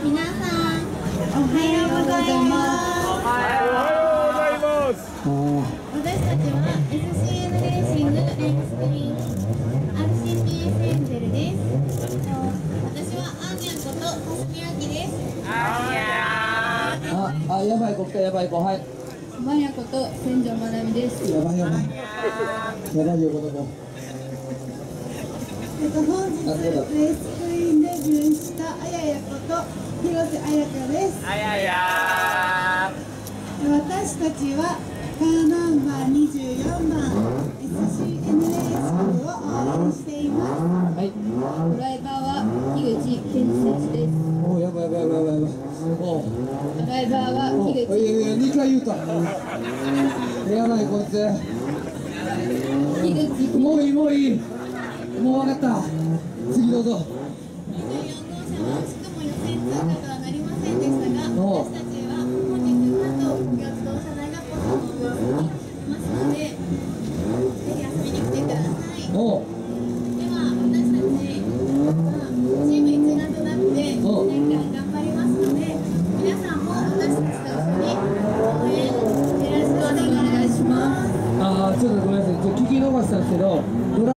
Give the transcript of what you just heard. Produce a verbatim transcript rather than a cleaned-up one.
皆さん、おはようございます。 おはようございます。 私たちは エスシーエヌ レーシングレースクイーン アールシーピーエス エンジェルです。私はアンニャンこと香澄明希です。 あーあ、あ、やばい子来た、やばい子、はい。 まやこと仙條愛実です。 やばいやばい。やばいよ、この子。 えっと、本日レースクイーンデビューしたあややこと広瀬彩香です。 あやや私たちはカーナンバーにじゅうよんばん エスシーエヌ レース部を応援しています。 はい。 ドライバーは樋口健二選手です。 お、やばいやばいやばいやばい。お。 ドライバーは樋口。 いやいや、二回言うた。やばい、こいつ。 樋口。 もういい、もういい。もう分かった。次どうぞ。 にじゅうよん号車は惜しくも予選通過とはなりませんでしたが、私たちは本日関東工業自動車大学校のブースにますので、ぜひ遊びに来てください。 おう。 では私たちはチーム一丸となっていちねんかん頑張りますので、皆さんも私たちと一緒に応援よろしくお願いします。 ああ、ちょっとごめんなさい。ちょっと聞き逃したんですけど。